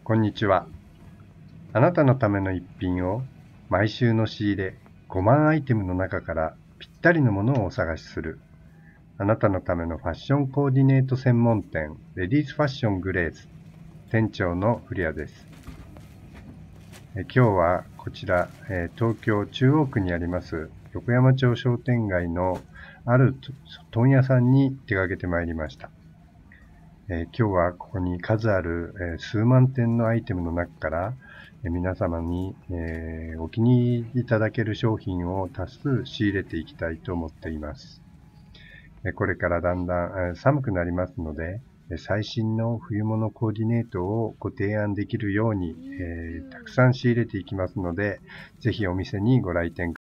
こんにちは。あなたのための一品を毎週の仕入れ5万アイテムの中からぴったりのものをお探しする、あなたのためのファッションコーディネート専門店レディースファッショングレーズ店長の古谷です。今日はこちら、東京中央区にあります横山町商店街のある問屋さんに出かけてまいりました。今日はここに数ある、数万点のアイテムの中から、皆様に、お気に入りいただける商品を多数仕入れていきたいと思っています。これからだんだん、寒くなりますので、最新の冬物コーディネートをご提案できるように、たくさん仕入れていきますので、ぜひお店にご来店ください。